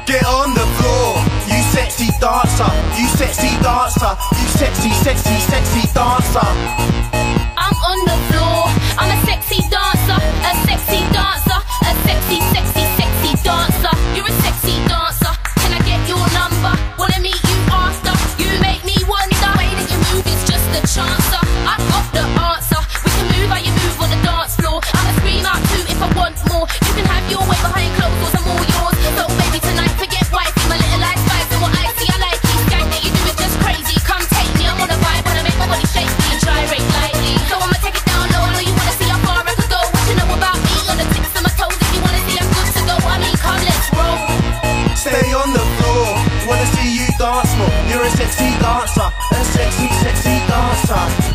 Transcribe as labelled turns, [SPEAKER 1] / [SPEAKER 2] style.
[SPEAKER 1] Get on the floor, you sexy dancer, you sexy dancer, you sexy, sexy, sexy dancer.
[SPEAKER 2] I'm on the floor, I'm a sexy dancer, a sexy dancer, a sexy, sexy, sexy dancer. You're a sexy dancer, can I get your number? Wanna meet you after, you make me wonder. The way that you move is just a chancer, I've got the answer. We can move how you move on the dance floor. I'ma scream out too if I want more. You can have your way behind closed doors, I'm all yours. So baby tonight, forget wifey, my little life spice. And what I see, I like you, gang that you do is just crazy. Come take me, I'm on a vibe, wanna make my body shake me. Gyrate lightly, so I'ma take it down low. I know you wanna see how far I could go. What you know about me? On the tips of my toes, if you wanna see I'm good to go, I mean come, let's roll.
[SPEAKER 1] Stay on the floor, wanna see you dance more. You're a sexy dancer, a sexy, sexy dancer.